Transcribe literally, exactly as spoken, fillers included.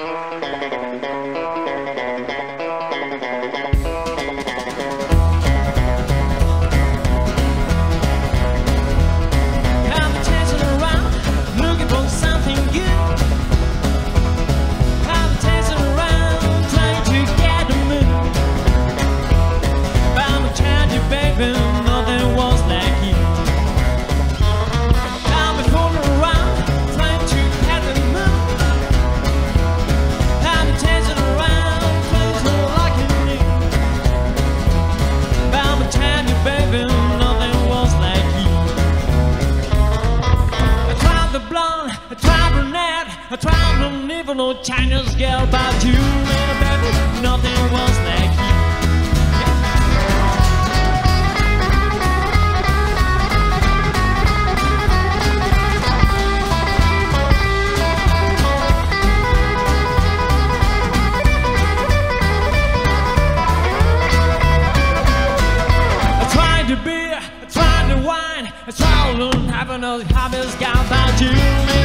I tried to live for no Chinese girl, but you, little baby, nothing was like you. I tried to be, I tried to wine, I tried to learn having a habits, got about you.